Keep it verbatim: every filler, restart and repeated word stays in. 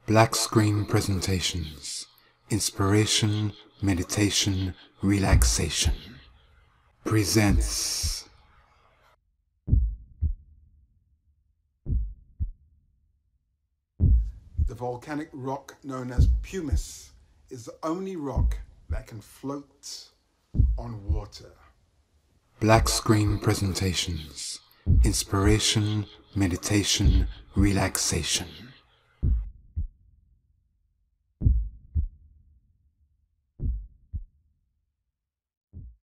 Black Screen Presentations, Inspiration, Meditation, Relaxation presents the volcanic rock known as pumice is the only rock that can float on water. Black Screen Presentations, Inspiration, Meditation, Relaxation.